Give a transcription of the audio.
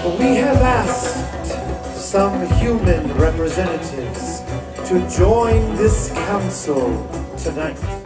We have asked some human representatives to join this council tonight.